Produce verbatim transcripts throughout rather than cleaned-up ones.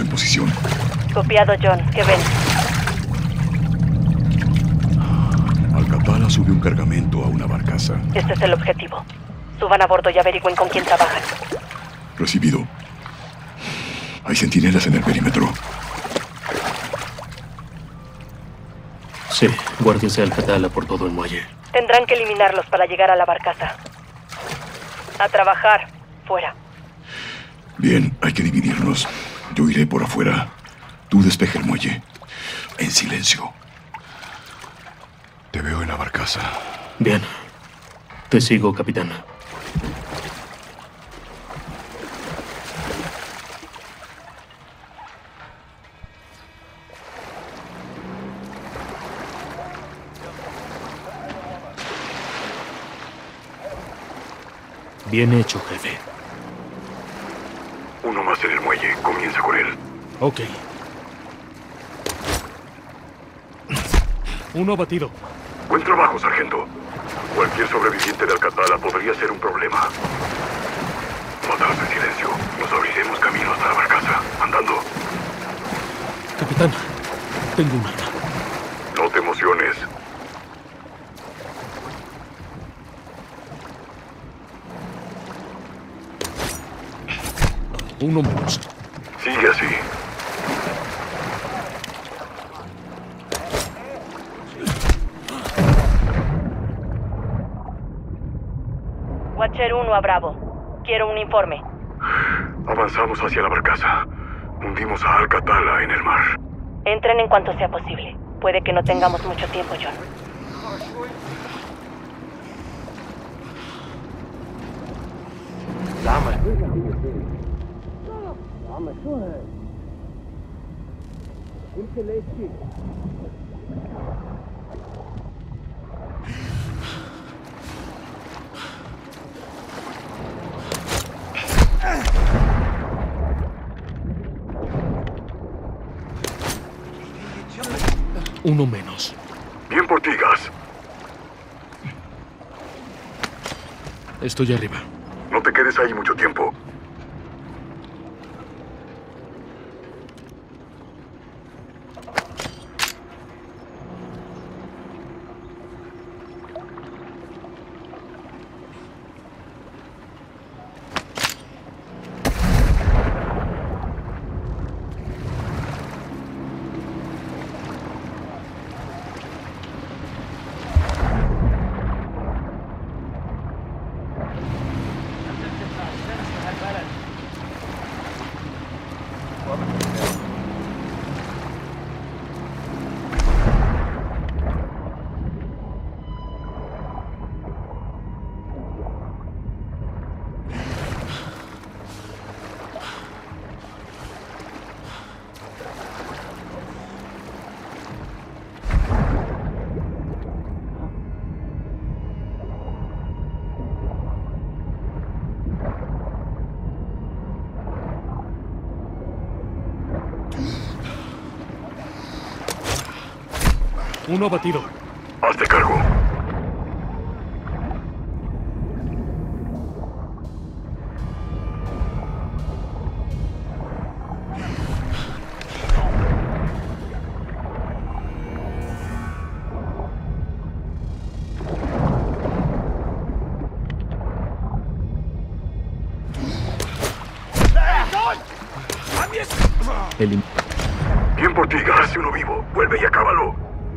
en posición. Copiado, John. ¿Qué ven? Al-Qatala sube un cargamento a una barcaza. Este es el objetivo. Suban a bordo y averigüen con quién trabajan. Recibido. Hay centinelas en el perímetro. Sí, guardias de Al-Qatala por todo el muelle. Tendrán que eliminarlos para llegar a la barcaza. A trabajar. Fuera. Bien, hay que dividirnos. Yo iré por afuera. Tú despeja el muelle. En silencio. Te veo en la barcaza. Bien. Te sigo, capitán. Bien hecho, jefe. Uno más en el muelle. Comienza con él. Ok. Uno abatido. Buen trabajo, sargento. Cualquier sobreviviente de Al-Qatala podría ser un problema. Mátalos en silencio. Nos abriremos camino hasta la barcaza. Andando. Capitán, tengo un arma. No te emociones. Uno menos. Sigue así. Watcher uno a Bravo. Quiero un informe. Avanzamos hacia la barcaza. Hundimos a Al-Qatala en el mar. Entren en cuanto sea posible. Puede que no tengamos mucho tiempo, John. Uno menos. Bien por ti, Gas. Estoy arriba. No te quedes ahí mucho tiempo. Uno abatido. Hazte cargo. El... Bien por ti, Gas. Uno vivo. Vuelve y acábalo.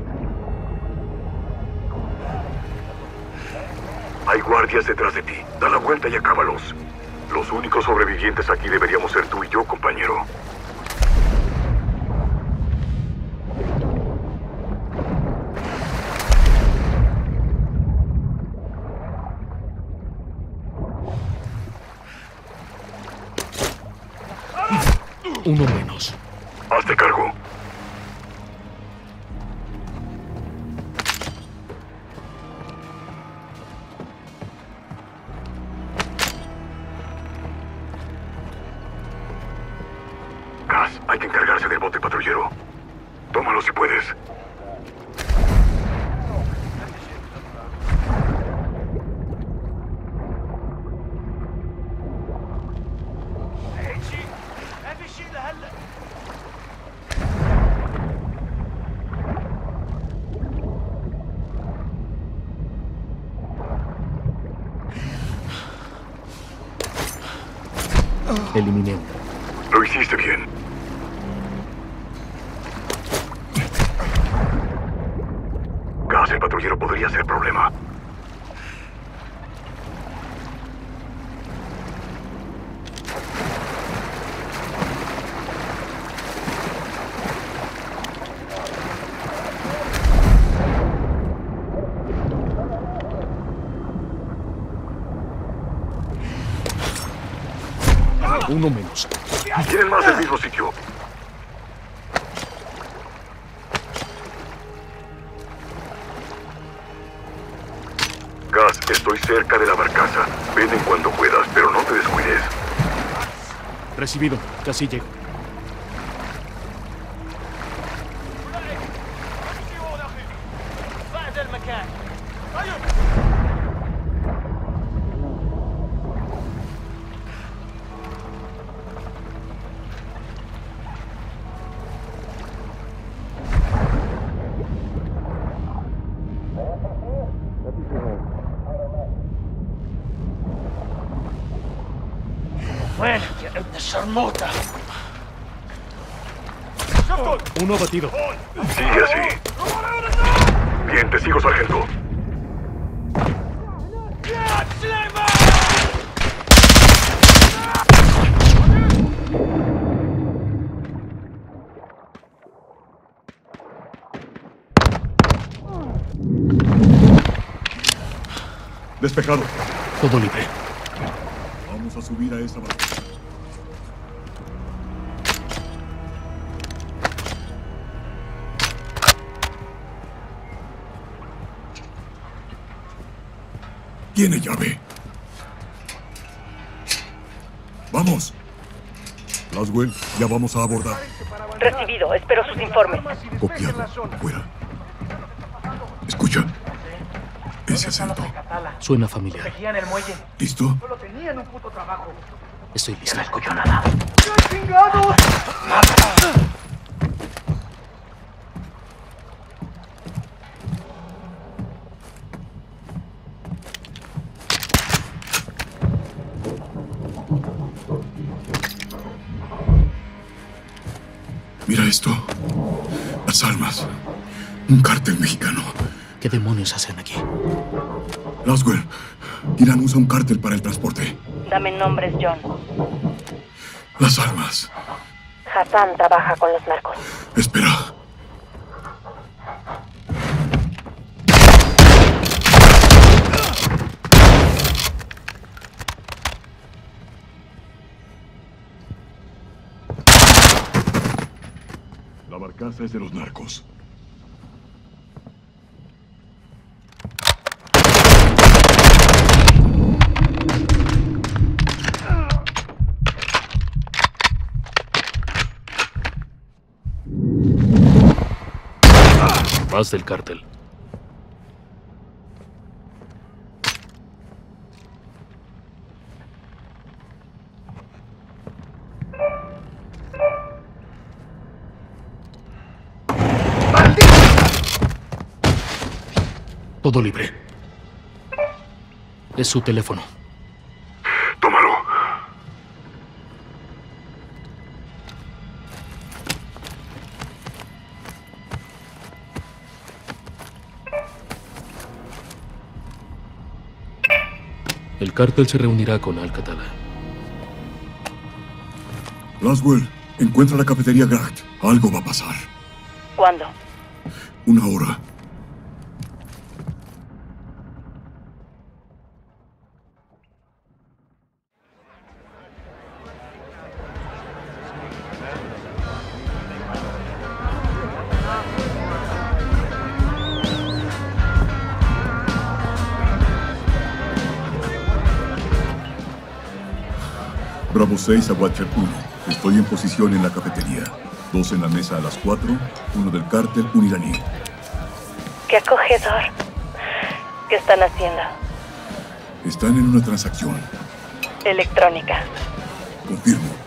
Hay guardias detrás de ti. Da la vuelta y acábalos. Los únicos sobrevivientes aquí deberíamos ser tú y yo, compañero. Uno menos. Hazte cargo. Gas, hay que encargarse del bote patrullero. Tómalo si puedes. Eliminé. Lo hiciste bien. Gas, el patrullero podría ser problema. Uno menos. Tienen más del mismo sitio. Gas, estoy cerca de la barcaza. Ven en cuanto puedas, pero no te descuides. Recibido. Casi llego. وينك يا ابن الشرموطة؟ Uno abatido. Sigue así. Bien, te sigo, sargento. Despejado. Todo libre. Vamos a subir a esa barca. Tiene llave. Vamos. Laswell, ya vamos a abordar. Recibido. Espero sus informes. Copiado. Fuera. Escucha. Ese acento. Suena familiar. Protegían el muelle. ¿Listo? Solo tenían un puto trabajo. Estoy listo. No escucho nada. ¡Chingados! Mira esto. Las almas. Un cártel mexicano. ¿Qué demonios hacen aquí? Laswell, Irán usa un cártel para el transporte. Dame nombres, John. Las almas. Hassan trabaja con los narcos. Espera. La barcaza es de los narcos. Más del cártel. Todo libre. Es su teléfono. Tómalo. El cártel se reunirá con Al-Qatada. Laswell, encuentra la cafetería Gracht. Algo va a pasar. ¿Cuándo? Una hora. Bravo seis a Watcher uno. Estoy en posición en la cafetería. Dos en la mesa a las cuatro, uno del cártel, un iraní. Qué acogedor. ¿Qué están haciendo? Están en una transacción. Electrónica. Confirmo.